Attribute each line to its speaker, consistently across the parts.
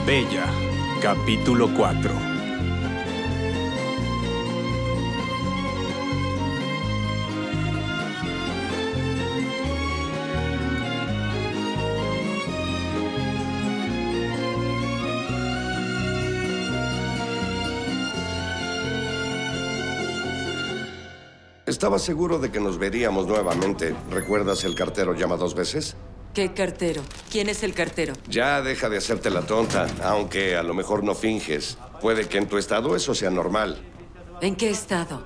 Speaker 1: Bella, capítulo 4.
Speaker 2: Estaba seguro de que nos veríamos nuevamente. ¿Recuerdas el cartero llama 2 veces?
Speaker 3: ¿Qué cartero? ¿Quién es el cartero?
Speaker 2: Ya deja de hacerte la tonta, aunque a lo mejor no finges. Puede que en tu estado eso sea normal.
Speaker 3: ¿En qué estado?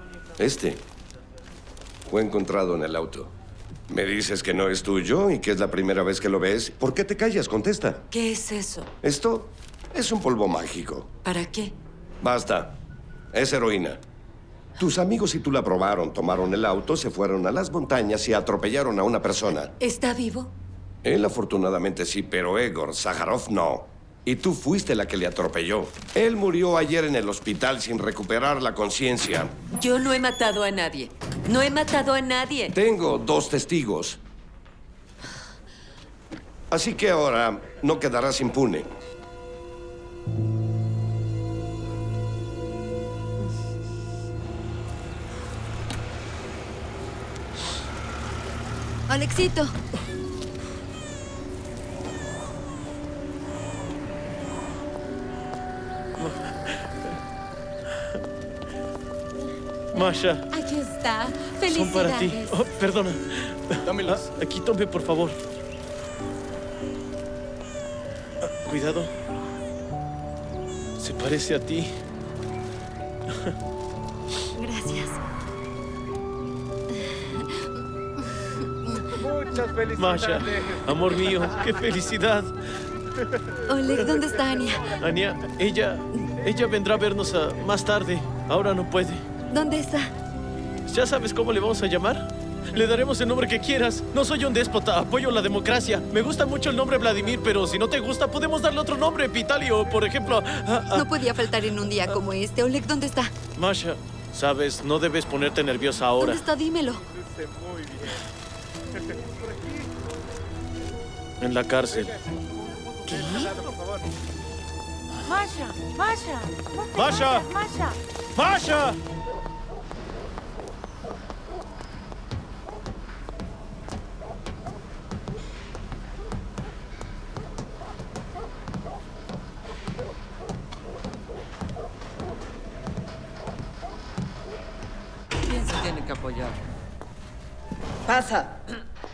Speaker 2: Fue encontrado en el auto. Me dices que no es tuyo y que es la primera vez que lo ves. ¿Por qué te callas? Contesta.
Speaker 3: ¿Qué es eso?
Speaker 2: Esto es un polvo mágico.
Speaker 3: ¿Para qué?
Speaker 2: Basta. Es heroína. Tus amigos y tú la probaron, tomaron el auto, se fueron a las montañas y atropellaron a una persona.
Speaker 3: ¿Está vivo?
Speaker 2: Él afortunadamente sí, pero Egor Sakharov no. Y tú fuiste la que le atropelló. Él murió ayer en el hospital sin recuperar la conciencia.
Speaker 3: Yo no he matado a nadie. No he matado a nadie.
Speaker 2: Tengo 2 testigos. Así que ahora no quedarás impune.
Speaker 4: Alexito.
Speaker 5: Masha,
Speaker 4: Aquí está.
Speaker 5: son
Speaker 4: Felicidades.
Speaker 5: para ti. Oh, perdona.
Speaker 1: Dámelos.
Speaker 5: Aquí tome, por favor. Cuidado. Se parece a ti.
Speaker 4: Gracias.
Speaker 6: Muchas felicidades.
Speaker 5: Masha, amor mío, qué felicidad.
Speaker 4: Oleg, ¿dónde está Ania?
Speaker 5: Ania, ella vendrá a vernos más tarde. Ahora no puede.
Speaker 4: ¿Dónde está?
Speaker 5: ¿Ya sabes cómo le vamos a llamar? Le daremos el nombre que quieras. No soy un déspota, apoyo la democracia. Me gusta mucho el nombre Vladimir, pero si no te gusta, podemos darle otro nombre. Vitalio, por ejemplo.
Speaker 4: No podía faltar en un día como este. Oleg, ¿dónde está?
Speaker 5: Masha, sabes, no debes ponerte nerviosa ahora.
Speaker 4: ¿Dónde está? Dímelo.
Speaker 6: Luce muy bien.
Speaker 5: En la cárcel.
Speaker 4: ¿Qué?
Speaker 6: Por favor.
Speaker 7: Masha, Masha, no te
Speaker 5: Masha.
Speaker 7: vayas, Masha.
Speaker 5: ¡Masha!
Speaker 3: ¿Quién se tiene que apoyar?
Speaker 8: Pasa.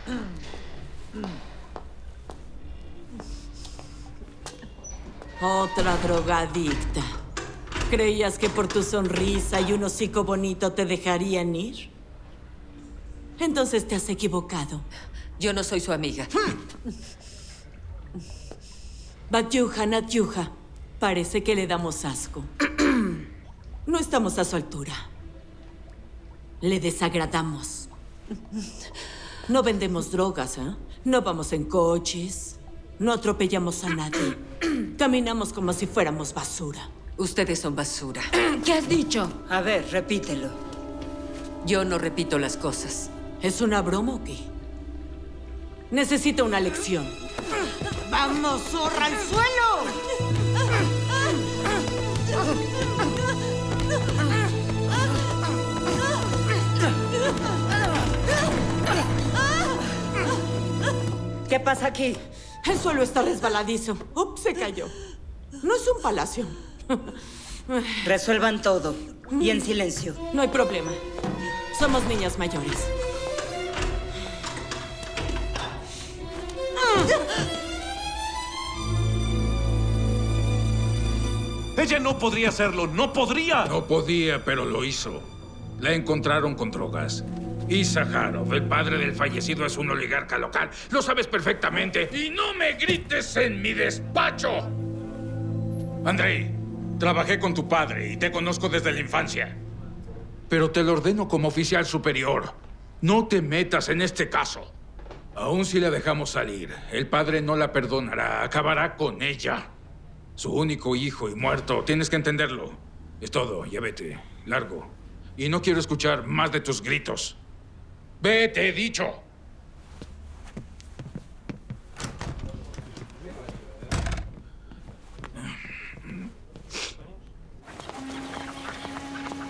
Speaker 3: Otra drogadicta. ¿Creías que por tu sonrisa y un hocico bonito te dejarían ir? Entonces te has equivocado. Yo no soy su amiga. Batyuja, Natyuja. Parece que le damos asco. No estamos a su altura. Le desagradamos. No vendemos drogas, ¿eh? No vamos en coches. No atropellamos a nadie. Caminamos como si fuéramos basura. Ustedes son basura.
Speaker 4: ¿Qué has dicho?
Speaker 8: A ver, repítelo.
Speaker 3: Yo no repito las cosas. ¿Es una broma o qué? Necesito una lección.
Speaker 8: ¡Vamos, zorra, al suelo! ¿Qué pasa aquí?
Speaker 3: El suelo está resbaladizo. Ups, se cayó. No es un palacio.
Speaker 8: Resuelvan todo. Y en silencio.
Speaker 3: No hay problema. Somos niñas mayores.
Speaker 9: Ella no podría hacerlo, no podría.
Speaker 10: No podía, pero lo hizo. La encontraron con drogas. Y Sakharov, el padre del fallecido, es un oligarca local. Lo sabes perfectamente. ¡Y no me grites en mi despacho! Andrei, trabajé con tu padre y te conozco desde la infancia. Pero te lo ordeno como oficial superior. No te metas en este caso. Aún si la dejamos salir, el padre no la perdonará. Acabará con ella. Su único hijo y muerto. Tienes que entenderlo. Es todo. Ya vete. Largo. Y no quiero escuchar más de tus gritos. ¡Vete, he dicho!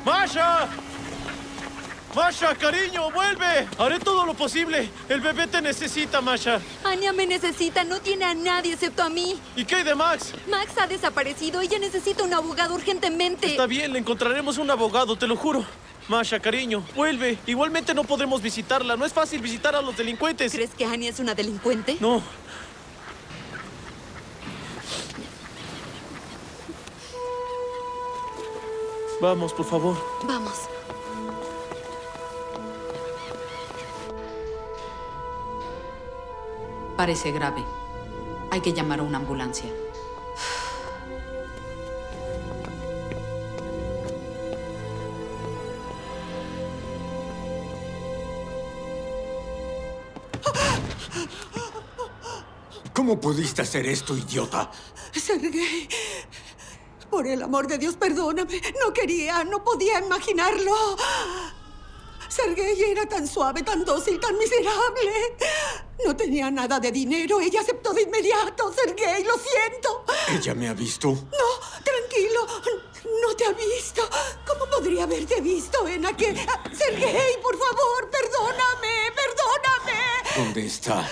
Speaker 5: ¡Masha! ¡Masha, cariño, vuelve! Haré todo lo posible. El bebé te necesita, Masha.
Speaker 4: Anya me necesita. No tiene a nadie excepto a mí.
Speaker 5: ¿Y qué hay de Max?
Speaker 4: Max ha desaparecido. Ella necesita un abogado urgentemente.
Speaker 5: Está bien, le encontraremos un abogado, te lo juro. Masha, cariño, vuelve. Igualmente no podremos visitarla. No es fácil visitar a los delincuentes.
Speaker 4: ¿Crees que Anya es una delincuente?
Speaker 5: No. Vamos, por favor.
Speaker 4: Vamos.
Speaker 3: Parece grave. Hay que llamar a una ambulancia.
Speaker 1: ¿Cómo pudiste hacer esto, idiota?
Speaker 11: Sergei, por el amor de Dios, perdóname. No quería, no podía imaginarlo. Sergei era tan suave, tan dócil, tan miserable. No tenía nada de dinero. Ella aceptó de inmediato. Sergei, lo siento.
Speaker 1: ¿Ella me ha visto?
Speaker 11: No, tranquilo. No te ha visto. ¿Cómo podría haberte visto en aquel... Sergei, por favor, perdóname, perdóname.
Speaker 1: ¿Dónde está?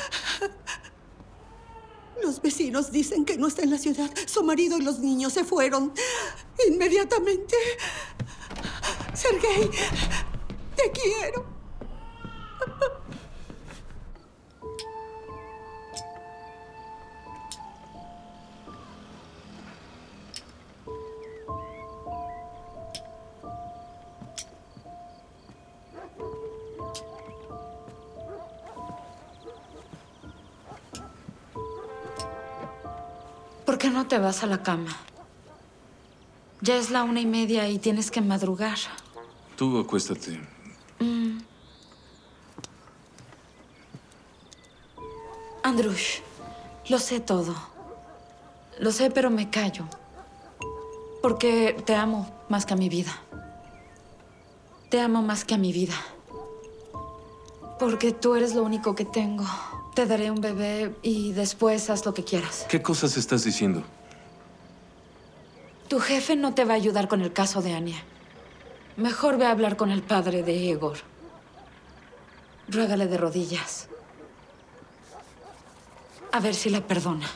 Speaker 11: Los vecinos dicen que no está en la ciudad. Su marido y los niños se fueron inmediatamente. Sergei, te quiero.
Speaker 12: ¿Por qué no te vas a la cama? Ya es la 1:30 y tienes que madrugar.
Speaker 13: Tú acuéstate.
Speaker 12: Andrush, lo sé todo. Lo sé, pero me callo. Porque te amo más que a mi vida. Te amo más que a mi vida. Porque tú eres lo único que tengo. Te daré un bebé y después haz lo que quieras.
Speaker 13: ¿Qué cosas estás diciendo?
Speaker 12: Tu jefe no te va a ayudar con el caso de Anya. Mejor ve a hablar con el padre de Igor. Ruégale de rodillas. A ver si la perdona.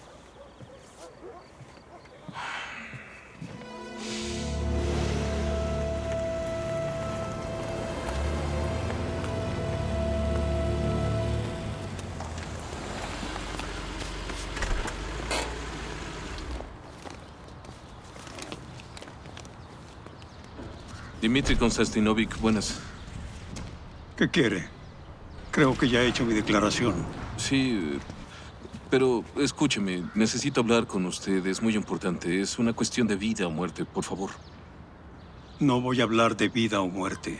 Speaker 13: Dmitry Konstantinovich, buenas.
Speaker 14: ¿Qué quiere? Creo que ya he hecho mi declaración.
Speaker 13: Sí, pero escúcheme, necesito hablar con usted. Es muy importante. Es una cuestión de vida o muerte, por favor.
Speaker 14: No voy a hablar de vida o muerte.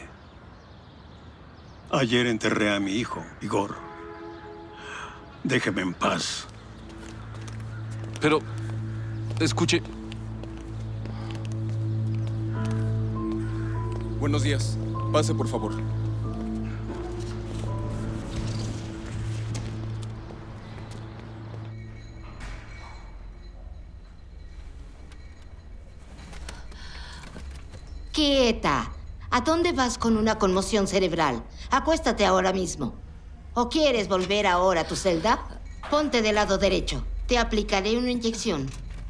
Speaker 14: Ayer enterré a mi hijo, Igor. Déjeme en paz.
Speaker 13: Pero, escuche...
Speaker 1: Buenos días. Pase, por favor.
Speaker 15: Quieta. ¿A dónde vas con una conmoción cerebral? Acuéstate ahora mismo. ¿O quieres volver ahora a tu celda? Ponte del lado derecho. Te aplicaré una inyección.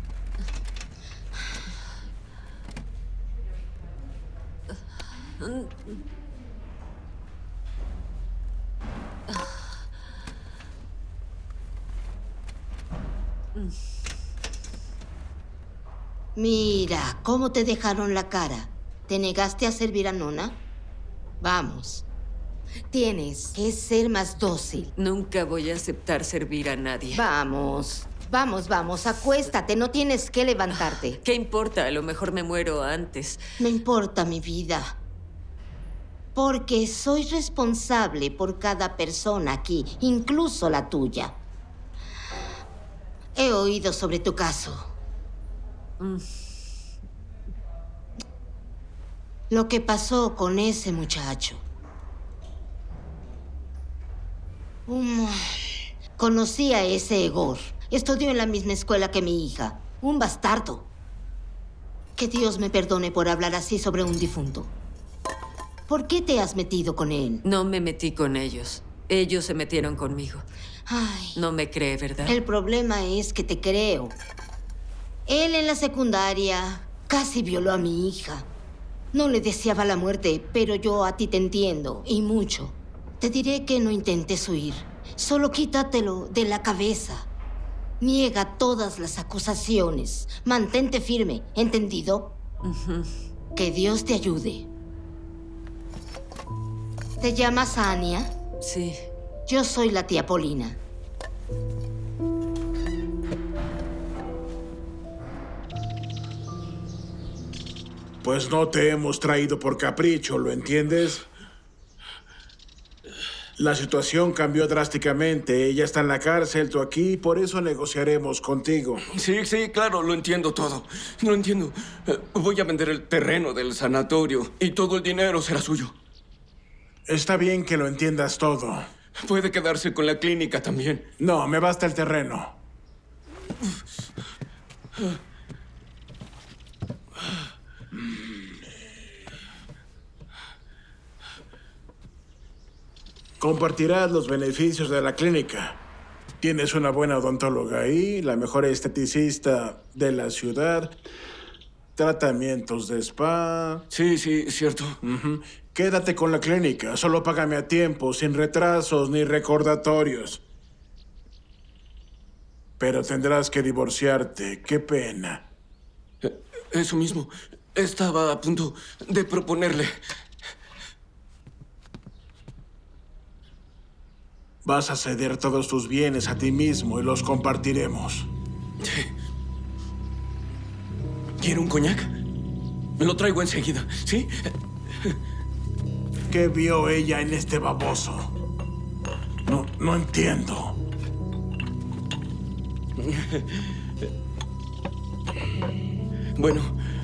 Speaker 15: Mira, ¿cómo te dejaron la cara? ¿Te negaste a servir a Nona? Vamos. Tienes que ser más dócil.
Speaker 3: Nunca voy a aceptar servir a nadie.
Speaker 15: Vamos. Vamos, vamos. Acuéstate. No tienes que levantarte.
Speaker 3: ¿Qué importa? A lo mejor me muero antes.
Speaker 15: No importa mi vida. Porque soy responsable por cada persona aquí, incluso la tuya. He oído sobre tu caso. Lo que pasó con ese muchacho. Conocí a ese Igor. Estudió en la misma escuela que mi hija. Un bastardo. Que Dios me perdone por hablar así sobre un difunto. ¿Por qué te has metido con él?
Speaker 3: No me metí con ellos. Ellos se metieron conmigo.
Speaker 15: Ay.
Speaker 3: No me cree, ¿verdad?
Speaker 15: El problema es que te creo. Él en la secundaria casi violó a mi hija. No le deseaba la muerte, pero yo a ti te entiendo, y mucho. Te diré que no intentes huir. Solo quítatelo de la cabeza. Niega todas las acusaciones. Mantente firme, ¿entendido? Que Dios te ayude. ¿Te llamas Anya?
Speaker 3: Sí.
Speaker 15: Yo soy la tía Polina.
Speaker 16: Pues no te hemos traído por capricho, ¿lo entiendes? La situación cambió drásticamente. Ella está en la cárcel, tú aquí, por eso negociaremos contigo.
Speaker 17: Sí, claro, lo entiendo todo. Lo entiendo. Voy a vender el terreno del sanatorio y todo el dinero será suyo.
Speaker 16: Está bien que lo entiendas todo.
Speaker 17: Puede quedarse con la clínica también.
Speaker 16: No, me basta el terreno. Compartirás los beneficios de la clínica. Tienes una buena odontóloga ahí, la mejor esteticista de la ciudad, tratamientos de spa.
Speaker 17: Sí, cierto.
Speaker 16: Quédate con la clínica, solo págame a tiempo, sin retrasos ni recordatorios. Pero tendrás que divorciarte, qué pena.
Speaker 17: Eso mismo. Estaba a punto de proponerle.
Speaker 16: Vas a ceder todos tus bienes a ti mismo y los compartiremos.
Speaker 17: ¿Quiere un coñac? Me lo traigo enseguida, ¿sí?
Speaker 16: ¿Qué vio ella en este baboso? No entiendo.
Speaker 17: Bueno.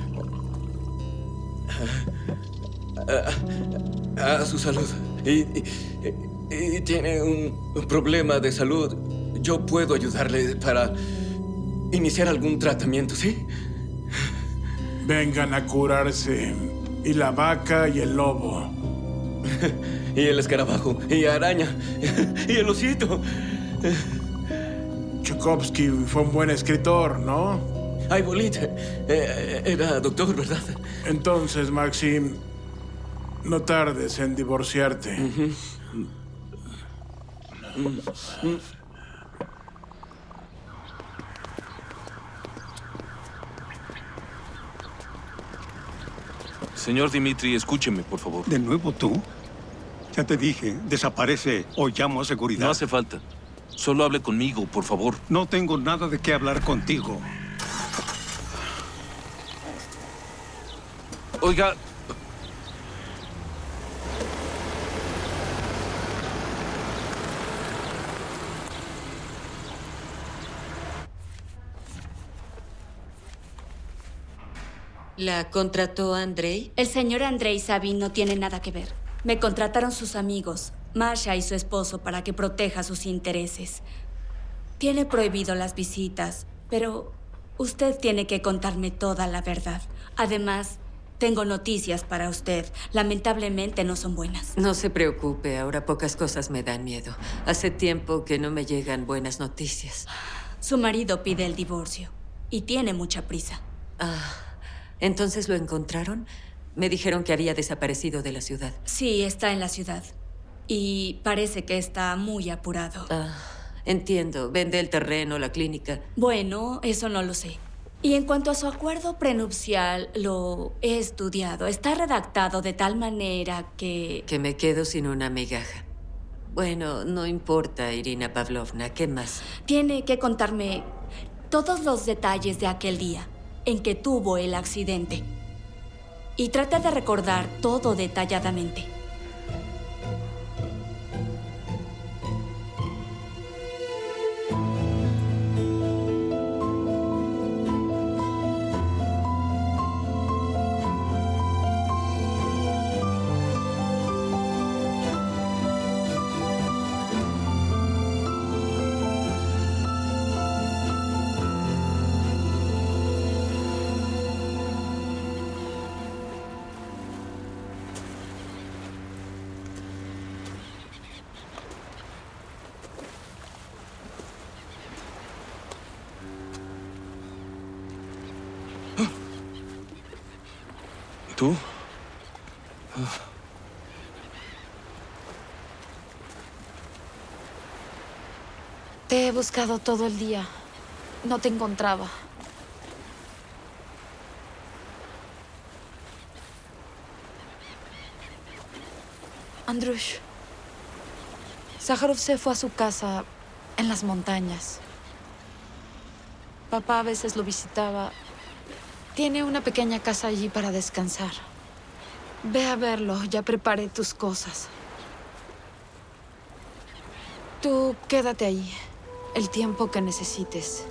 Speaker 17: A su salud. Y tiene un problema de salud. Yo puedo ayudarle para iniciar algún tratamiento, ¿sí?
Speaker 16: Vengan a curarse. Y la vaca y el lobo.
Speaker 17: Y el escarabajo. Y araña. Y el osito.
Speaker 16: Tchaikovsky fue un buen escritor, ¿no?
Speaker 17: Aibolit era doctor, ¿verdad?
Speaker 16: Entonces, Maxim, no tardes en divorciarte.
Speaker 13: Señor Dimitri, escúcheme, por favor.
Speaker 14: ¿De nuevo tú? Ya te dije, desaparece o llamo a seguridad.
Speaker 13: No hace falta. Solo hable conmigo, por favor.
Speaker 14: No tengo nada de qué hablar contigo.
Speaker 13: Oiga...
Speaker 3: ¿La contrató Andrei?
Speaker 4: El señor Andrei Sabin no tiene nada que ver. Me contrataron sus amigos, Masha y su esposo, para que proteja sus intereses. Tiene prohibido las visitas, pero usted tiene que contarme toda la verdad. Además, tengo noticias para usted. Lamentablemente no son buenas.
Speaker 3: No se preocupe, ahora pocas cosas me dan miedo. Hace tiempo que no me llegan buenas noticias.
Speaker 4: Su marido pide el divorcio y tiene mucha prisa.
Speaker 3: ¿Entonces lo encontraron? Me dijeron que había desaparecido de la ciudad.
Speaker 4: Sí, está en la ciudad. Y parece que está muy apurado.
Speaker 3: Entiendo. ¿Vende el terreno, la clínica?
Speaker 4: Bueno, eso no lo sé. Y en cuanto a su acuerdo prenupcial, lo he estudiado. Está redactado de tal manera que...
Speaker 3: Que me quedo sin una migaja. Bueno, no importa, Irina Pavlovna. ¿Qué más?
Speaker 4: Tiene que contarme todos los detalles de aquel día en que tuvo el accidente. Y trata de recordar todo detalladamente.
Speaker 13: ¿Y tú?
Speaker 12: Te he buscado todo el día. No te encontraba. Andrush, Sájarov se fue a su casa en las montañas. Papá a veces lo visitaba. Tiene una pequeña casa allí para descansar. Ve a verlo, ya preparé tus cosas. Tú quédate ahí, el tiempo que necesites.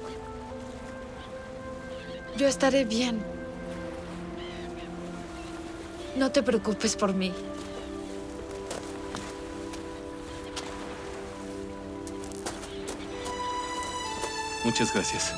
Speaker 12: Yo estaré bien. No te preocupes por mí.
Speaker 13: Muchas gracias.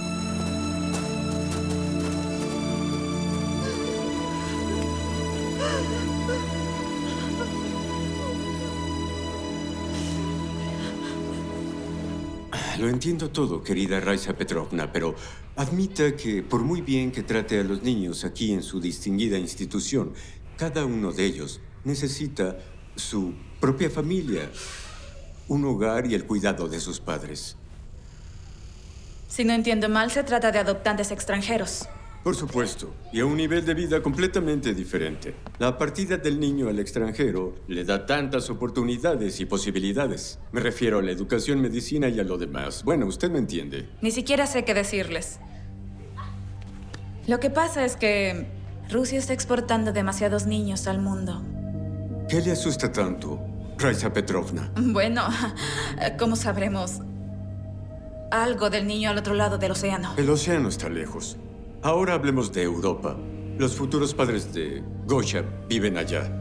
Speaker 1: Lo entiendo todo, querida Raisa Petrovna, pero admita que por muy bien que trate a los niños aquí en su distinguida institución, cada uno de ellos necesita su propia familia, un hogar y el cuidado de sus padres.
Speaker 18: Si no entiendo mal, se trata de adoptantes extranjeros.
Speaker 1: Por supuesto, y a un nivel de vida completamente diferente. La partida del niño al extranjero le da tantas oportunidades y posibilidades. Me refiero a la educación, medicina y a lo demás. Bueno, usted me entiende.
Speaker 18: Ni siquiera sé qué decirles. Lo que pasa es que Rusia está exportando demasiados niños al mundo.
Speaker 1: ¿Qué le asusta tanto, Raisa Petrovna?
Speaker 18: Bueno, ¿cómo sabremos algo del niño al otro lado del océano?
Speaker 1: El océano está lejos. Ahora hablemos de Europa. Los futuros padres de Gosha viven allá.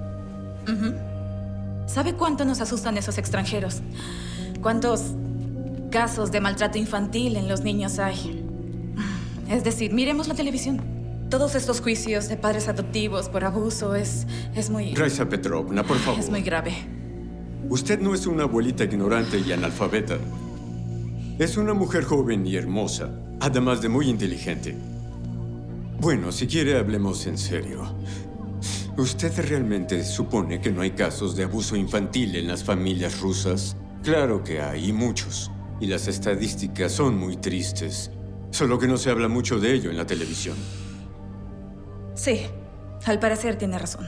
Speaker 18: ¿Sabe cuánto nos asustan esos extranjeros? ¿Cuántos casos de maltrato infantil en los niños hay? Es decir, miremos la televisión. Todos estos juicios de padres adoptivos por abuso es muy...
Speaker 1: Raisa Petrovna, por favor.
Speaker 18: Es muy grave.
Speaker 1: Usted no es una abuelita ignorante y analfabeta. Es una mujer joven y hermosa, además de muy inteligente. Bueno, si quiere, hablemos en serio. ¿Usted realmente supone que no hay casos de abuso infantil en las familias rusas? Claro que hay, y muchos. Y las estadísticas son muy tristes. Solo que no se habla mucho de ello en la televisión.
Speaker 18: Sí, al parecer tiene razón.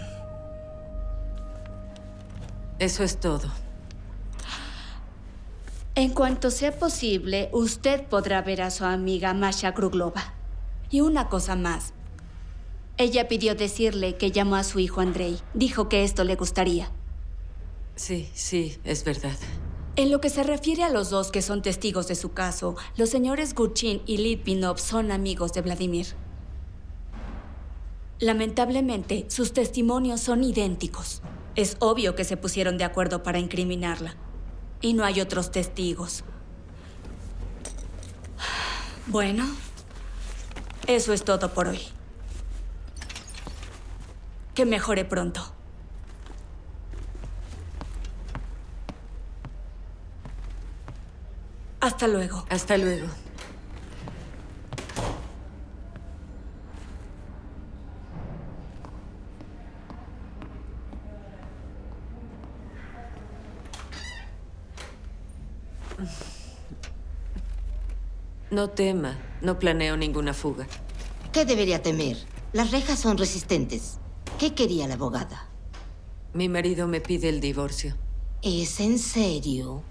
Speaker 3: Eso es todo.
Speaker 15: En cuanto sea posible, usted podrá ver a su amiga Masha Kruglova. Y una cosa más. Ella pidió decirle que llamó a su hijo Andrei. Dijo que esto le gustaría.
Speaker 3: Sí, es verdad.
Speaker 15: En lo que se refiere a los dos que son testigos de su caso, los señores Gurchin y Litvinov son amigos de Vladimir. Lamentablemente, sus testimonios son idénticos. Es obvio que se pusieron de acuerdo para incriminarla. Y no hay otros testigos. Bueno, eso es todo por hoy. Que mejore pronto. Hasta luego.
Speaker 3: Hasta luego. No tema, no planeo ninguna fuga.
Speaker 15: ¿Qué debería temer? Las rejas son resistentes. ¿Qué quería la abogada?
Speaker 3: Mi marido me pide el divorcio.
Speaker 15: ¿Es en serio?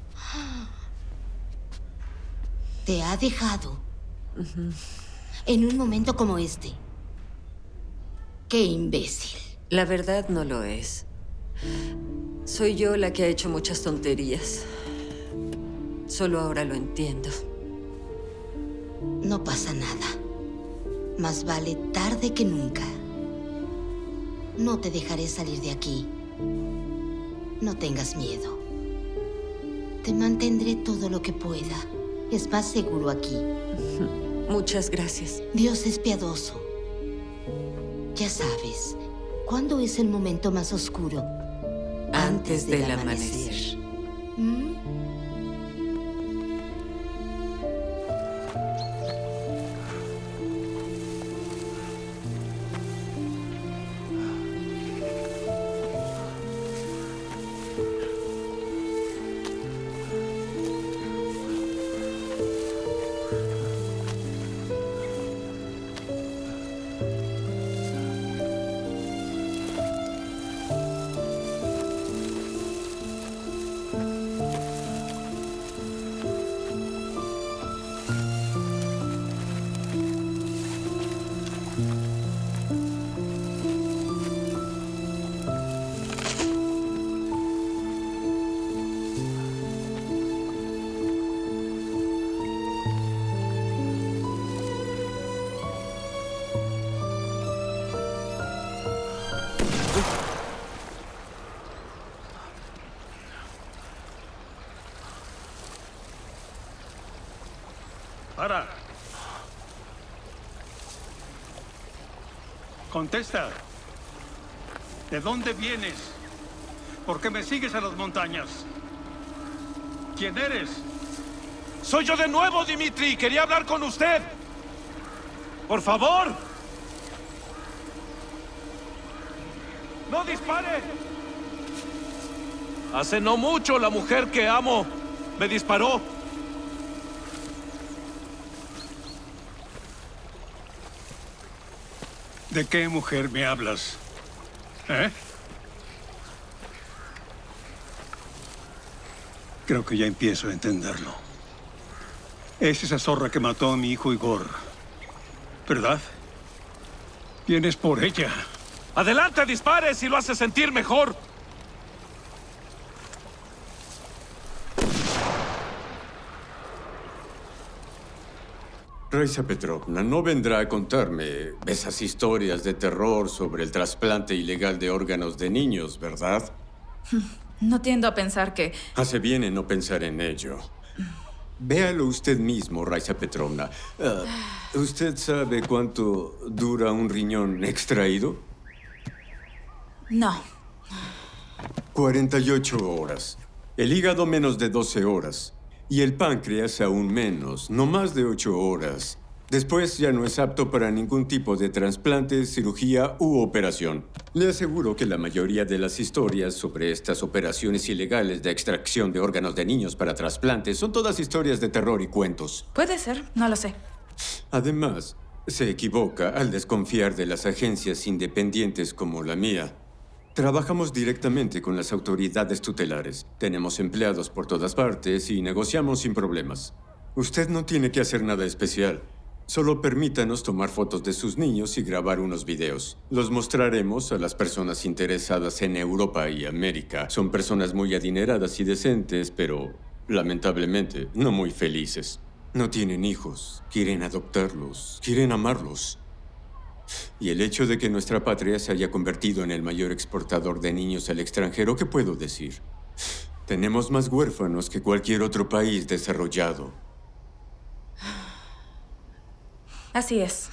Speaker 15: Te ha dejado. En un momento como este. ¡Qué imbécil!
Speaker 3: La verdad no lo es. Soy yo la que ha hecho muchas tonterías. Solo ahora lo entiendo.
Speaker 15: No pasa nada. Más vale tarde que nunca. No te dejaré salir de aquí. No tengas miedo. Te mantendré todo lo que pueda. Es más seguro aquí.
Speaker 3: Muchas gracias.
Speaker 15: Dios es piadoso. Ya sabes, ¿cuándo es el momento más oscuro?
Speaker 3: Antes del amanecer.
Speaker 15: ¿Mm?
Speaker 14: Contesta. ¿De dónde vienes? ¿Por qué me sigues a las montañas? ¿Quién eres?
Speaker 9: Soy yo de nuevo, Dimitri. Quería hablar con usted. Por favor. ¡No dispare! Hace no mucho la mujer que amo me disparó.
Speaker 14: ¿De qué mujer me hablas? ¿Eh? Creo que ya empiezo a entenderlo. Es esa zorra que mató a mi hijo Igor, ¿verdad? Vienes por ella.
Speaker 9: Adelante, dispare si lo hace sentir mejor.
Speaker 1: Raisa Petrovna no vendrá a contarme esas historias de terror sobre el trasplante ilegal de órganos de niños, ¿verdad?
Speaker 18: No tiendo a pensar que...
Speaker 1: Hace bien en no pensar en ello. Véalo usted mismo, Raisa Petrovna. ¿Usted sabe cuánto dura un riñón extraído?
Speaker 18: No.
Speaker 1: 48 horas. El hígado menos de 12 horas. Y el páncreas aún menos, no más de 8 horas. Después ya no es apto para ningún tipo de trasplante, cirugía u operación. Le aseguro que la mayoría de las historias sobre estas operaciones ilegales de extracción de órganos de niños para trasplantes son todas historias de terror y cuentos.
Speaker 18: Puede ser, no lo sé.
Speaker 1: Además, se equivoca al desconfiar de las agencias independientes como la mía. Trabajamos directamente con las autoridades tutelares. Tenemos empleados por todas partes y negociamos sin problemas. Usted no tiene que hacer nada especial. Solo permítanos tomar fotos de sus niños y grabar unos videos. Los mostraremos a las personas interesadas en Europa y América. Son personas muy adineradas y decentes, pero lamentablemente no muy felices. No tienen hijos, quieren adoptarlos, quieren amarlos. Y el hecho de que nuestra patria se haya convertido en el mayor exportador de niños al extranjero, ¿qué puedo decir? Tenemos más huérfanos que cualquier otro país desarrollado.
Speaker 18: Así es.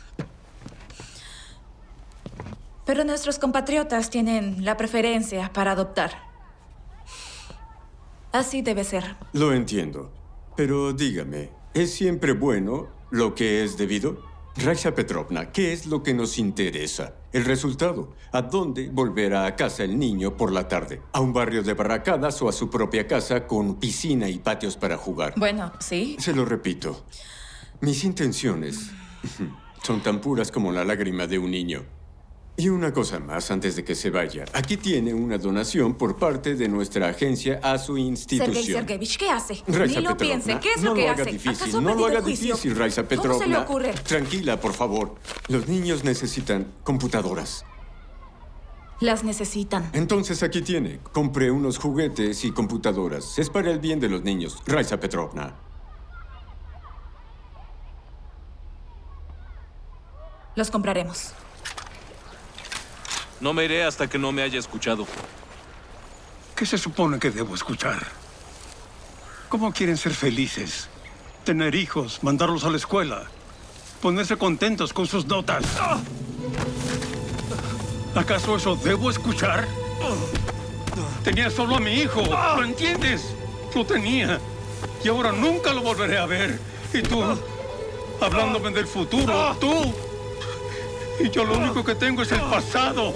Speaker 18: Pero nuestros compatriotas tienen la preferencia para adoptar. Así debe ser.
Speaker 1: Lo entiendo. Pero dígame, ¿es siempre bueno lo que es debido? Raisa Petrovna, ¿qué es lo que nos interesa? El resultado. ¿A dónde volverá a casa el niño por la tarde? ¿A un barrio de barracadas o a su propia casa con piscina y patios para jugar?
Speaker 18: Bueno, sí.
Speaker 1: Se lo repito. Mis intenciones son tan puras como la lágrima de un niño. Y una cosa más antes de que se vaya. Aquí tiene una donación por parte de nuestra agencia a su institución.
Speaker 18: Sergei Sergeyevich, ¿qué hace?
Speaker 1: Raisa
Speaker 18: Ni lo
Speaker 1: Petrovna,
Speaker 18: piense. ¿Qué es lo que hace?
Speaker 1: Difícil, no lo haga difícil, Raisa Petrovna.
Speaker 18: ¿Cómo se le ocurre?
Speaker 1: Tranquila, por favor. Los niños necesitan computadoras.
Speaker 18: Las necesitan.
Speaker 1: Entonces aquí tiene. Compré unos juguetes y computadoras. Es para el bien de los niños, Raisa Petrovna.
Speaker 18: Los compraremos.
Speaker 13: No me iré hasta que no me haya escuchado.
Speaker 14: ¿Qué se supone que debo escuchar? ¿Cómo quieren ser felices? Tener hijos, mandarlos a la escuela, ponerse contentos con sus notas. ¿Acaso eso debo escuchar? Tenía solo a mi hijo, ¿lo entiendes? Lo tenía. Y ahora nunca lo volveré a ver. Y tú, hablándome del futuro, tú. Y yo lo único que tengo es el pasado.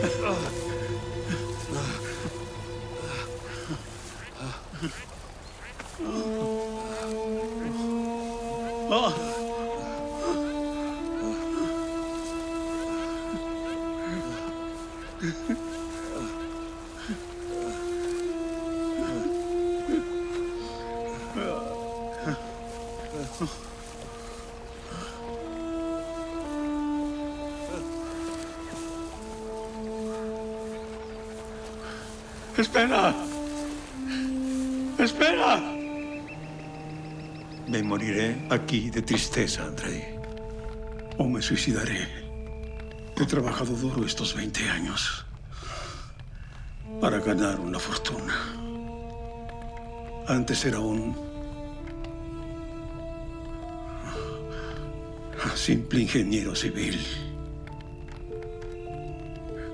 Speaker 14: ¡Espera! ¡Espera! Me moriré aquí de tristeza, Andrei. O me suicidaré. He trabajado duro estos 20 años para ganar una fortuna. Antes era un simple ingeniero civil.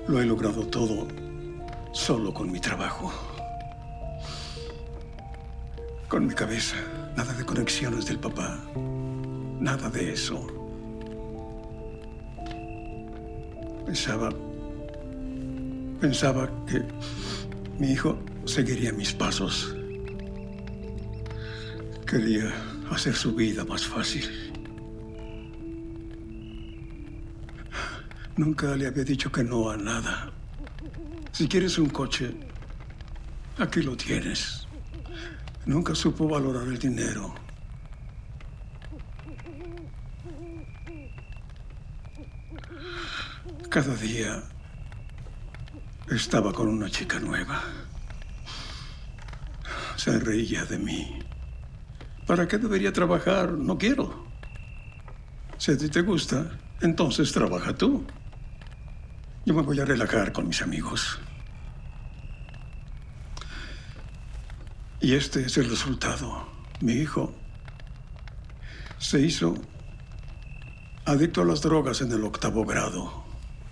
Speaker 14: Lo he logrado todo solo con mi trabajo. Con mi cabeza. Nada de conexiones del papá. Nada de eso. Pensaba que mi hijo seguiría mis pasos. Quería hacer su vida más fácil. Nunca le había dicho que no a nada. Si quieres un coche, aquí lo tienes. Nunca supo valorar el dinero. Cada día estaba con una chica nueva. Se reía de mí. ¿Para qué debería trabajar? No quiero. Si a ti te gusta, entonces trabaja tú. Yo me voy a relajar con mis amigos. Y este es el resultado. Mi hijo se hizo adicto a las drogas en el 8º grado.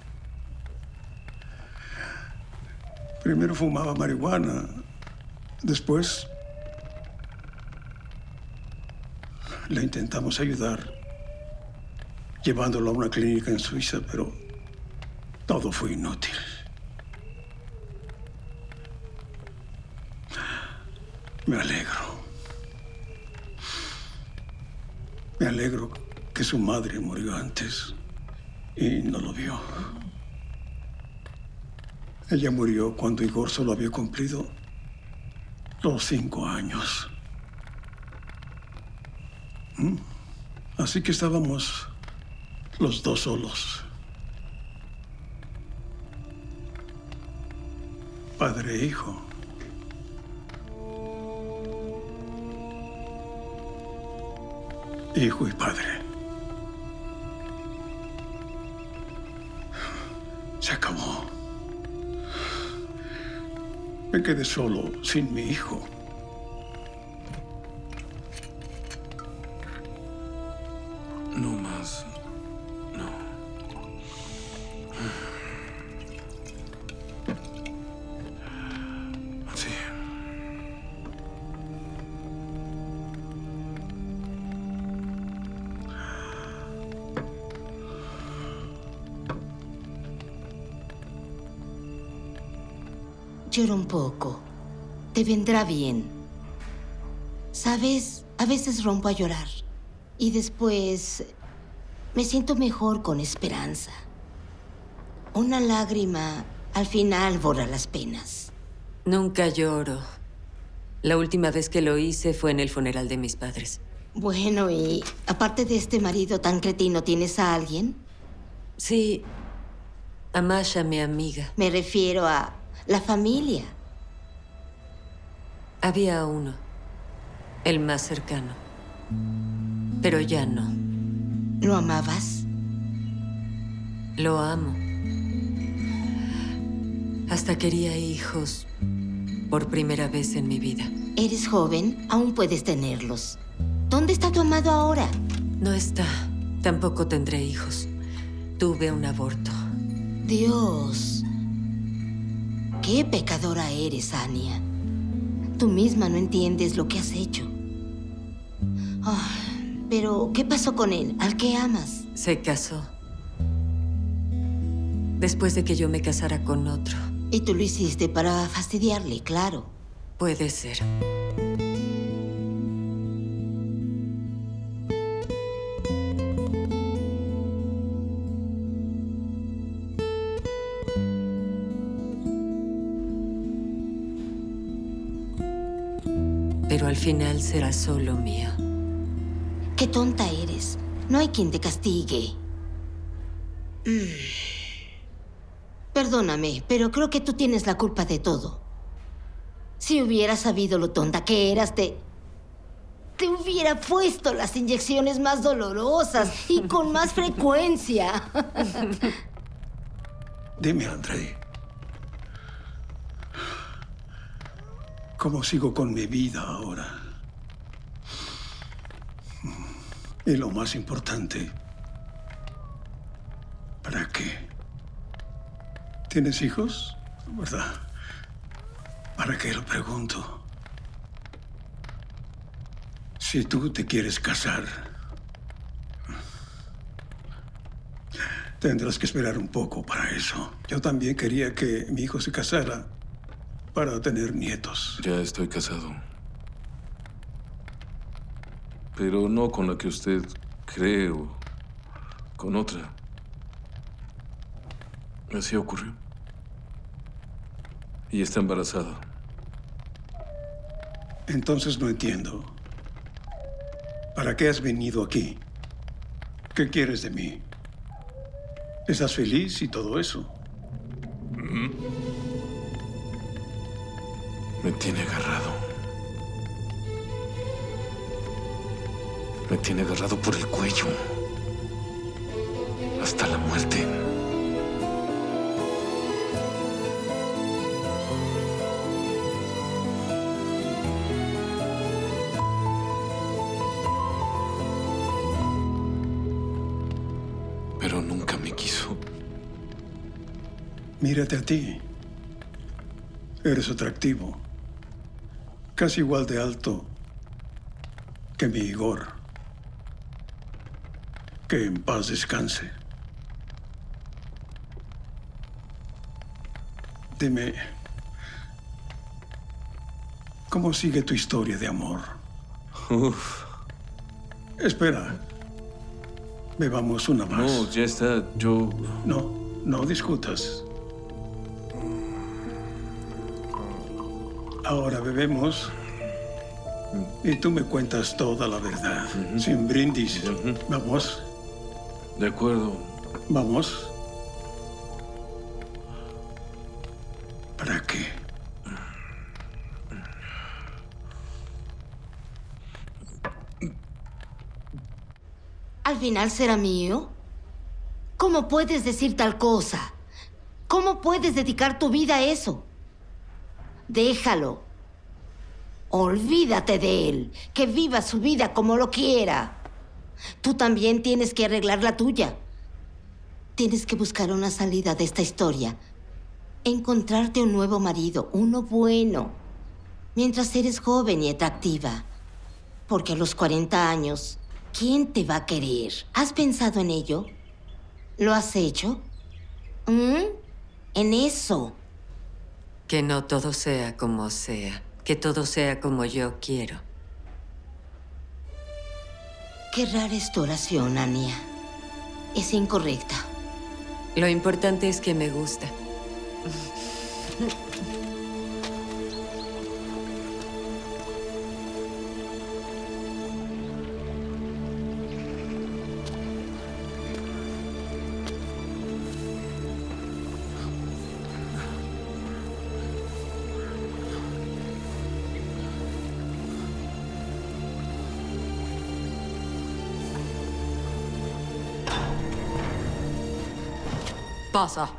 Speaker 14: Primero fumaba marihuana. Después le intentamos ayudar llevándolo a una clínica en Suiza, pero todo fue inútil. Me alegro. Me alegro que su madre murió antes y no lo vio. Ella murió cuando Igor solo había cumplido los 5 años. Así que estábamos los dos solos. Padre e hijo. Hijo y padre. Se acabó. Me quedé solo, sin mi hijo.
Speaker 13: No más. No. Sí.
Speaker 15: Llora un poco. Te vendrá bien. ¿Sabes? A veces rompo a llorar. Y después me siento mejor con esperanza. Una lágrima al final borra las penas.
Speaker 3: Nunca lloro. La última vez que lo hice fue en el funeral de mis padres.
Speaker 15: Bueno, y aparte de este marido tan cretino, ¿tienes a alguien?
Speaker 3: Sí, a Masha, mi amiga.
Speaker 15: Me refiero a la familia.
Speaker 3: Había uno, el más cercano. Pero ya no.
Speaker 15: ¿Lo amabas?
Speaker 3: Lo amo. Hasta quería hijos por primera vez en mi vida.
Speaker 15: Eres joven, aún puedes tenerlos. ¿Dónde está tu amado ahora?
Speaker 3: No está. Tampoco tendré hijos. Tuve un aborto.
Speaker 15: Dios. Qué pecadora eres, Anya. Tú misma no entiendes lo que has hecho. Pero, ¿qué pasó con él? ¿Al que amas?
Speaker 3: Se casó. Después de que yo me casara con otro.
Speaker 15: Y tú lo hiciste para fastidiarle, claro.
Speaker 3: Puede ser. Pero al final será solo mío.
Speaker 15: Qué tonta eres. No hay quien te castigue. Perdóname, pero creo que tú tienes la culpa de todo. Si hubieras sabido lo tonta que eras, te hubiera puesto las inyecciones más dolorosas y con más frecuencia.
Speaker 14: Dime, Andrei. ¿Cómo sigo con mi vida ahora? Y lo más importante, ¿para qué? ¿Tienes hijos? ¿Verdad? ¿Para qué lo pregunto? Si tú te quieres casar, tendrás que esperar un poco para eso. Yo también quería que mi hijo se casara para tener nietos.
Speaker 13: Ya estoy casado. Pero no con la que usted cree o con otra. Así ocurrió. Y está embarazada.
Speaker 14: Entonces no entiendo. ¿Para qué has venido aquí? ¿Qué quieres de mí? ¿Estás feliz y todo eso?
Speaker 13: Me tiene agarrado. Me tiene agarrado por el cuello. Hasta la muerte. Pero nunca me quiso.
Speaker 14: Mírate a ti. Eres atractivo. Casi igual de alto que mi Igor. Que en paz descanse. Dime, ¿cómo sigue tu historia de amor?
Speaker 13: Uf.
Speaker 14: Espera. Bebamos una más.
Speaker 13: No, ya está. Yo...
Speaker 14: No discutas. Ahora bebemos y tú me cuentas toda la verdad, sin brindis. ¿Vamos?
Speaker 13: De acuerdo.
Speaker 14: ¿Vamos? ¿Para qué?
Speaker 15: ¿Al final será mío? ¿Cómo puedes decir tal cosa? ¿Cómo puedes dedicar tu vida a eso? Déjalo. Olvídate de él. Que viva su vida como lo quiera. Tú también tienes que arreglar la tuya. Tienes que buscar una salida de esta historia. Encontrarte un nuevo marido, uno bueno. Mientras eres joven y atractiva. Porque a los 40 años, ¿quién te va a querer? ¿Has pensado en ello? ¿Lo has hecho? En eso.
Speaker 19: Que no todo sea como sea. Que todo sea como yo quiero.
Speaker 15: Qué rara es tu oración, Anya. Es incorrecta.
Speaker 19: Lo importante es que me gusta. Pasa.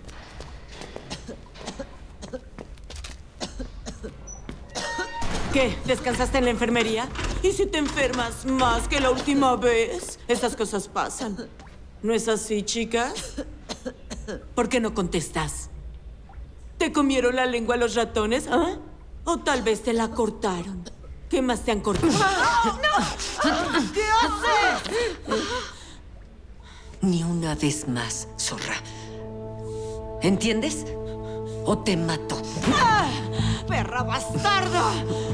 Speaker 3: ¿Qué? ¿Descansaste en la enfermería? ¿Y si te enfermas más que la última vez? Estas cosas pasan. ¿No es así, chicas? ¿Por qué no contestas? ¿Te comieron la lengua los ratones? ¿Ah? ¿O tal vez te la cortaron? ¿Qué más te han cortado?
Speaker 19: ¡No!
Speaker 3: ¿Qué haces?
Speaker 19: Ni una vez más, zorra. ¿Entiendes? O te mato.
Speaker 3: ¡Ah! ¡Perra bastarda!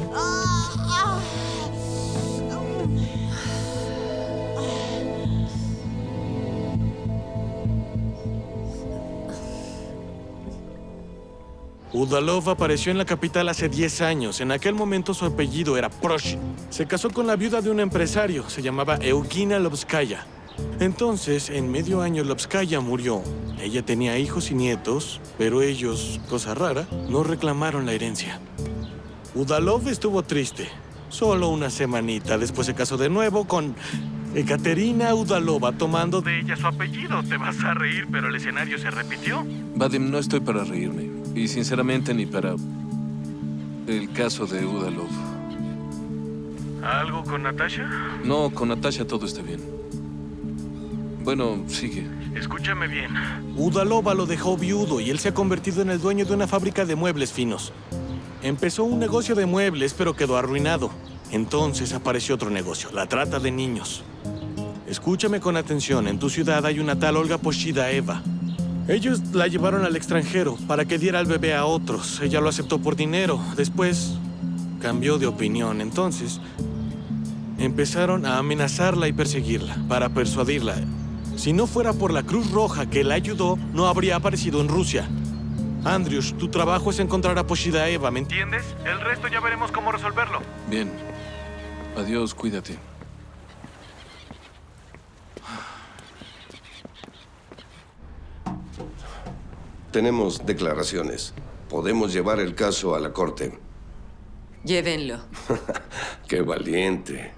Speaker 5: Udalov apareció en la capital hace 10 años. En aquel momento su apellido era Proshin. Se casó con la viuda de un empresario. Se llamaba Eugenia Lovskaya. Entonces, en medio año, Lovskaya murió. Ella tenía hijos y nietos, pero ellos, cosa rara, no reclamaron la herencia. Udalov estuvo triste. Solo una semanita. Después se casó de nuevo con Ekaterina Udalova, tomando de ella su apellido. Te vas a reír, pero el escenario se repitió.
Speaker 13: Vadim, no estoy para reírme. Y sinceramente ni para el caso de Udalov.
Speaker 5: ¿Algo con Natasha?
Speaker 13: No, con Natasha todo está bien. Bueno, sigue.
Speaker 5: Escúchame bien. Udalova lo dejó viudo y él se ha convertido en el dueño de una fábrica de muebles finos. Empezó un negocio de muebles, pero quedó arruinado. Entonces apareció otro negocio, la trata de niños. Escúchame con atención. En tu ciudad hay una tal Olga Poshidaeva. Ellos la llevaron al extranjero para que diera al bebé a otros. Ella lo aceptó por dinero. Después cambió de opinión. Entonces empezaron a amenazarla y perseguirla para persuadirla. Si no fuera por la Cruz Roja que la ayudó, no habría aparecido en Rusia. Andrius, tu trabajo es encontrar a Poshidaeva, ¿me entiendes? El resto ya veremos cómo resolverlo.
Speaker 13: Bien. Adiós, cuídate.
Speaker 2: Tenemos declaraciones. Podemos llevar el caso a la corte.
Speaker 19: Llévenlo.
Speaker 2: ¡Qué valiente!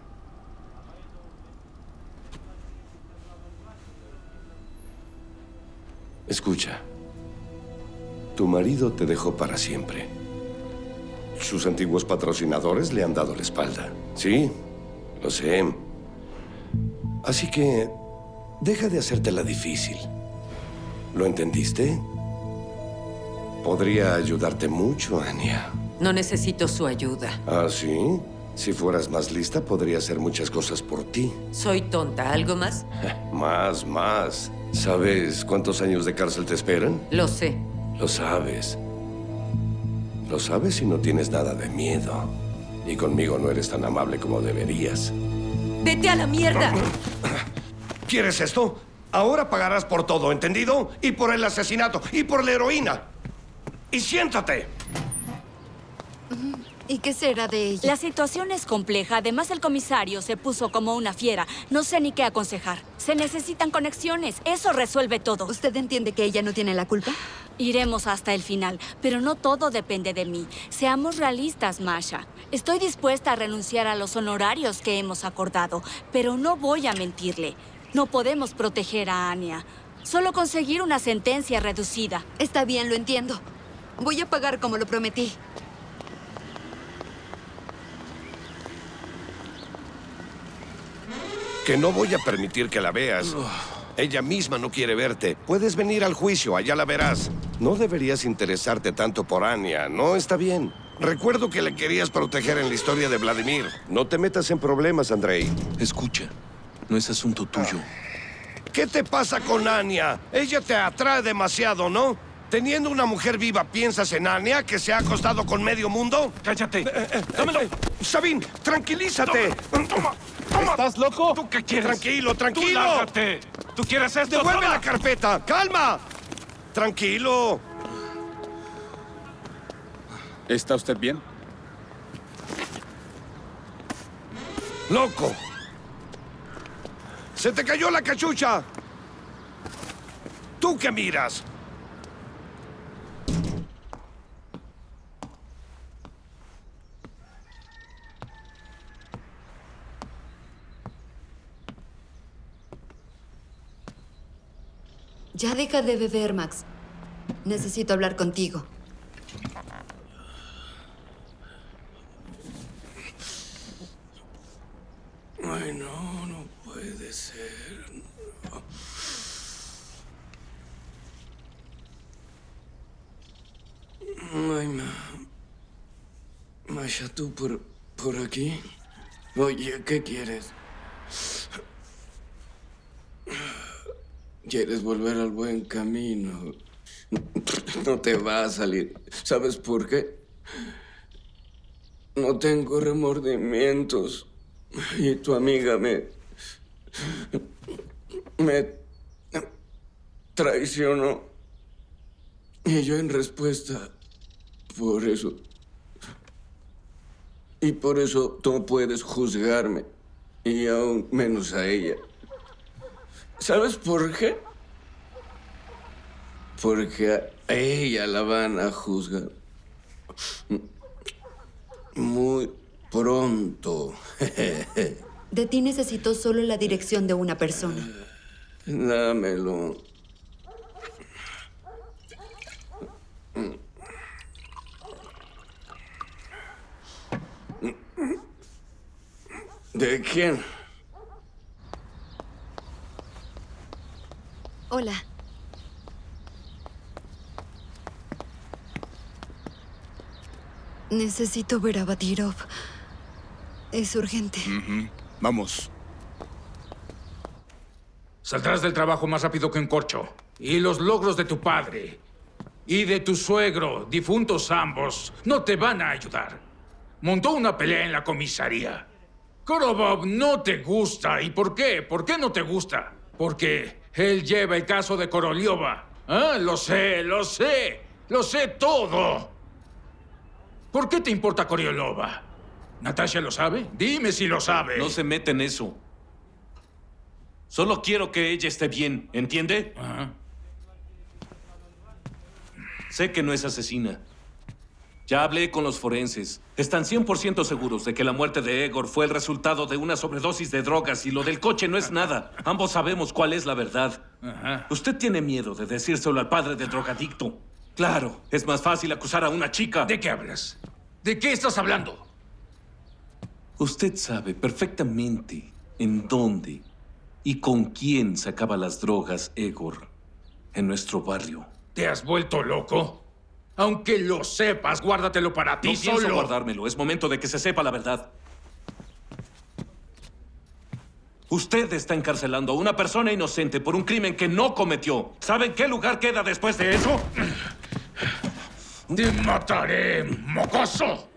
Speaker 2: Escucha. Tu marido te dejó para siempre. Sus antiguos patrocinadores le han dado la espalda. Sí, lo sé. Así que deja de hacértela difícil. ¿Lo entendiste? Podría ayudarte mucho, Anya.
Speaker 19: No necesito su ayuda.
Speaker 2: ¿Ah, sí? Si fueras más lista, podría hacer muchas cosas por ti.
Speaker 19: Soy tonta. ¿Algo más?
Speaker 2: Más. ¿Sabes cuántos años de cárcel te esperan?
Speaker 19: Lo sé.
Speaker 2: Lo sabes. Lo sabes y no tienes nada de miedo. Y conmigo no eres tan amable como deberías.
Speaker 19: ¡Vete a la mierda!
Speaker 2: ¿Quieres esto? Ahora pagarás por todo, ¿entendido? Y por el asesinato, y por la heroína. ¡Y siéntate!
Speaker 4: ¿Y qué será de ella? La situación es compleja. Además, el comisario se puso como una fiera. No sé ni qué aconsejar. Se necesitan conexiones. Eso resuelve todo.
Speaker 20: ¿Usted entiende que ella no tiene la culpa?
Speaker 4: Iremos hasta el final, pero no todo depende de mí. Seamos realistas, Masha. Estoy dispuesta a renunciar a los honorarios que hemos acordado, pero no voy a mentirle. No podemos proteger a Anya. Solo conseguir una sentencia reducida.
Speaker 20: Está bien, lo entiendo. Voy a pagar como lo prometí.
Speaker 2: Que no voy a permitir que la veas. Ella misma no quiere verte. Puedes venir al juicio, allá la verás. No deberías interesarte tanto por Anya. No está bien. Recuerdo que le querías proteger en la historia de Vladimir. No te metas en problemas, Andrei.
Speaker 13: Escucha, no es asunto tuyo.
Speaker 2: ¿Qué te pasa con Anya? Ella te atrae demasiado, ¿no? Teniendo una mujer viva, ¿piensas en Anya, que se ha acostado con medio mundo?
Speaker 9: ¡Cállate! ¡Dámelo!
Speaker 2: Sabin, tranquilízate.
Speaker 9: Toma. ¿Estás loco? ¿Tú qué quieres?
Speaker 2: Tranquilo.
Speaker 9: ¡Tú lárgate! ¿Tú quieres esto?
Speaker 2: ¡Devuelve la carpeta! ¡Calma! Tranquilo.
Speaker 6: ¿Está usted bien?
Speaker 2: ¡Loco! ¡Se te cayó la cachucha! ¿Tú qué miras?
Speaker 20: Ya deja de beber, Max. Necesito hablar contigo.
Speaker 17: Ay, no puede ser. Ay, Masha, ¿tú por aquí? Oye, ¿qué quieres? ¿Quieres volver al buen camino? No te va a salir. ¿Sabes por qué? No tengo remordimientos. Y tu amiga me traicionó. Y yo en respuesta, por eso. Y por eso tú no puedes juzgarme. Y aún menos a ella. ¿Sabes por qué? Porque a ella la van a juzgar. Muy pronto.
Speaker 20: De ti necesito solo la dirección de una persona.
Speaker 17: Dámelo. ¿De quién?
Speaker 20: Hola. Necesito ver a Badirov. Es urgente.
Speaker 6: Vamos.
Speaker 10: Saldrás del trabajo más rápido que un corcho. Y los logros de tu padre y de tu suegro, difuntos ambos, no te van a ayudar. Montó una pelea en la comisaría. Korobov no te gusta. ¿Y por qué? ¿Por qué no te gusta? Porque él lleva el caso de Korolyova. Ah, lo sé, lo sé. Lo sé todo. ¿Por qué te importa Korolyova? ¿Natasha lo sabe? Dime si lo sabe.
Speaker 13: No se mete en eso. Solo quiero que ella esté bien, ¿entiende? Sé que no es asesina. Ya hablé con los forenses. Están 100% seguros de que la muerte de Egor fue el resultado de una sobredosis de drogas y lo del coche no es nada. Ambos sabemos cuál es la verdad. Usted tiene miedo de decírselo al padre del drogadicto. Claro, es más fácil acusar a una chica.
Speaker 10: ¿De qué hablas? ¿De qué estás hablando?
Speaker 13: Usted sabe perfectamente en dónde y con quién sacaba las drogas Egor en nuestro barrio.
Speaker 10: ¿Te has vuelto loco? Aunque lo sepas, guárdatelo para ti solo.
Speaker 13: No pienso guardármelo. Es momento de que se sepa la verdad. Usted está encarcelando a una persona inocente por un crimen que no cometió. ¿Sabe en qué lugar queda después de eso?
Speaker 10: ¡Te mataré, mocoso!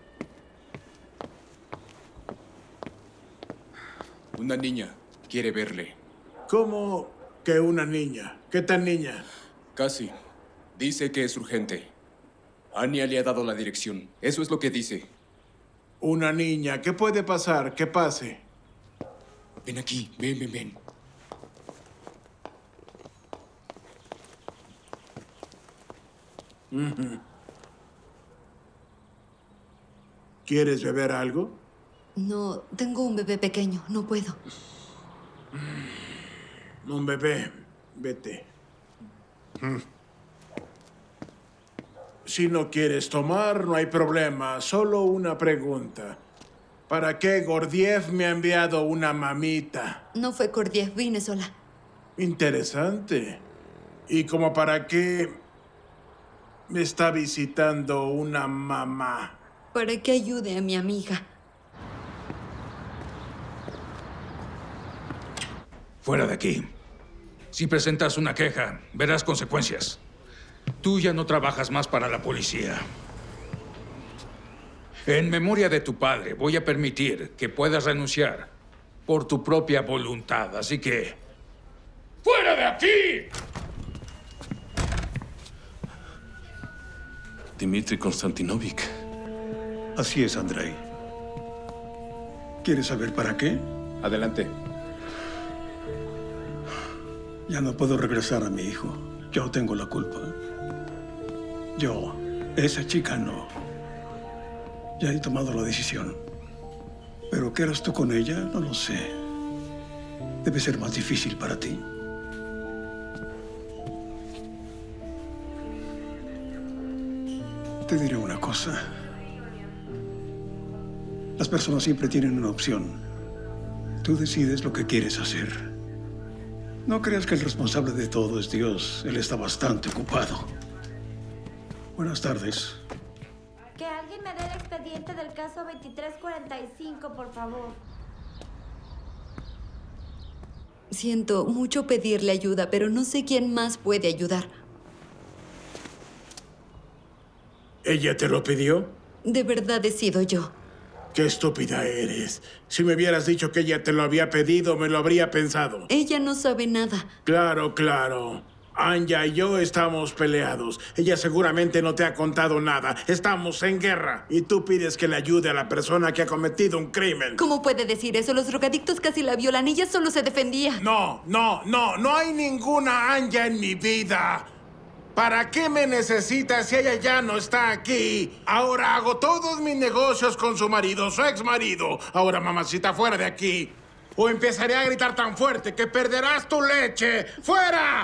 Speaker 6: Una niña quiere verle.
Speaker 16: ¿Cómo que una niña? ¿Qué tan niña?
Speaker 6: Casi. Dice que es urgente. Anya le ha dado la dirección. Eso es lo que dice.
Speaker 16: Una niña. ¿Qué puede pasar? ¿Qué pase?
Speaker 6: Ven aquí. Ven, ven, ven.
Speaker 16: ¿Quieres beber algo?
Speaker 20: No, tengo un bebé pequeño. No puedo.
Speaker 16: Un bebé. Vete. Si no quieres tomar, no hay problema. Solo una pregunta. ¿Para qué Gordiev me ha enviado una mamita?
Speaker 20: No fue Gordiev, vine sola.
Speaker 16: Interesante. ¿Y como para qué me está visitando una mamá?
Speaker 20: Para que ayude a mi amiga.
Speaker 10: Fuera de aquí. Si presentas una queja, verás consecuencias. Tú ya no trabajas más para la policía. En memoria de tu padre, voy a permitir que puedas renunciar por tu propia voluntad. Así que... ¡fuera de aquí!
Speaker 13: Dmitri Konstantinovich.
Speaker 14: Así es, Andrei. ¿Quieres saber para qué?
Speaker 6: Adelante.
Speaker 14: Ya no puedo regresar a mi hijo. Yo tengo la culpa. Yo, esa chica no. Ya he tomado la decisión. Pero ¿qué harás tú con ella? No lo sé. Debe ser más difícil para ti. Te diré una cosa. Las personas siempre tienen una opción. Tú decides lo que quieres hacer. No creas que el responsable de todo es Dios. Él está bastante ocupado. Buenas tardes.
Speaker 21: Que alguien me dé el expediente del caso 2345, por favor.
Speaker 20: Siento mucho pedirle ayuda, pero no sé quién más puede ayudar.
Speaker 16: ¿Ella te lo pidió?
Speaker 20: De verdad he sido yo.
Speaker 16: ¡Qué estúpida eres! Si me hubieras dicho que ella te lo había pedido, me lo habría pensado.
Speaker 20: Ella no sabe nada.
Speaker 16: Claro, claro. Anya y yo estamos peleados. Ella seguramente no te ha contado nada. Estamos en guerra. Y tú pides que le ayude a la persona que ha cometido un crimen.
Speaker 20: ¿Cómo puede decir eso? Los drogadictos casi la violan. Ella solo se defendía.
Speaker 16: No hay ninguna Anya en mi vida. ¿Para qué me necesitas si ella ya no está aquí? Ahora hago todos mis negocios con su marido, su ex marido. Ahora, mamacita, fuera de aquí. O empezaré a gritar tan fuerte que perderás tu leche. ¡Fuera!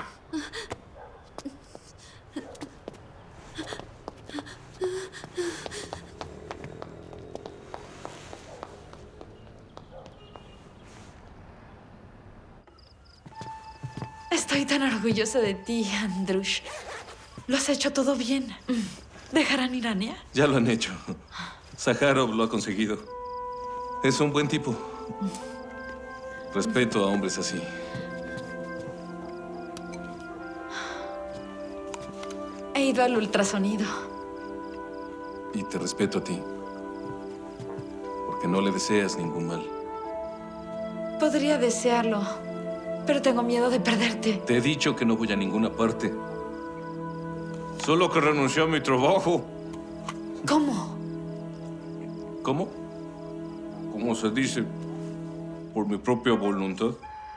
Speaker 18: Estoy
Speaker 12: Estoy tan orgullosa de ti, Andrush. Lo has hecho todo bien. ¿Dejarán ir a Anya?
Speaker 13: Ya lo han hecho. Sakharov lo ha conseguido. Es un buen tipo. Respeto a hombres así.
Speaker 12: He ido al ultrasonido.
Speaker 13: Y te respeto a ti. Porque no le deseas ningún mal.
Speaker 12: Podría desearlo, pero tengo miedo de perderte.
Speaker 13: Te he dicho que no voy a ninguna parte. Solo que renuncié a mi trabajo.
Speaker 12: ¿Cómo?
Speaker 13: ¿Cómo? ¿Cómo se dice? Por mi propia voluntad.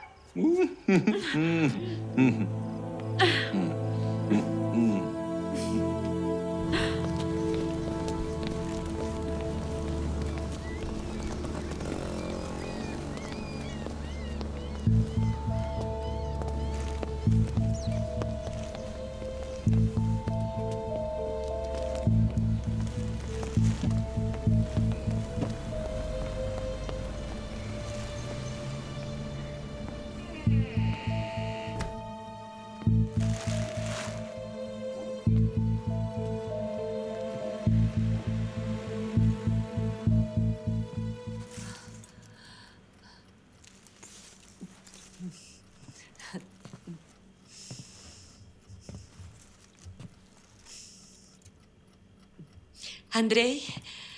Speaker 3: Andrei.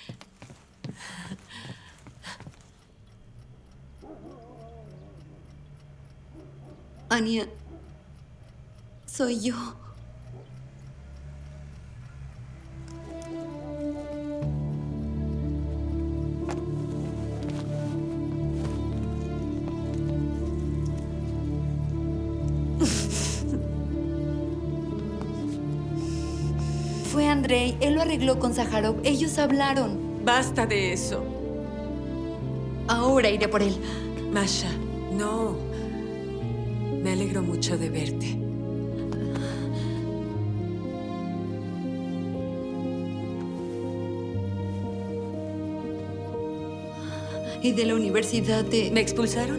Speaker 20: Anya, soy yo. Fue Andrei. Él lo arregló con Sakharov. Ellos hablaron.
Speaker 3: Basta de eso.
Speaker 20: Ahora iré por él.
Speaker 3: Masha, no. Me alegro mucho de verte.
Speaker 20: Y de la universidad de...
Speaker 3: ¿Me expulsaron?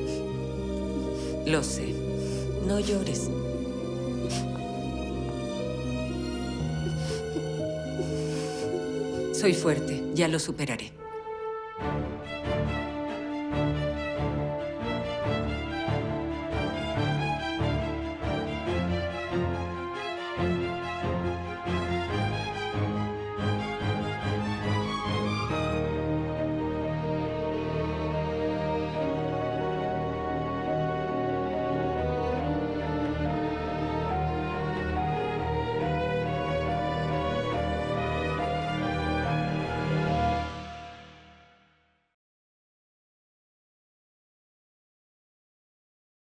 Speaker 3: Lo sé. No llores. Soy fuerte. Ya lo superaré.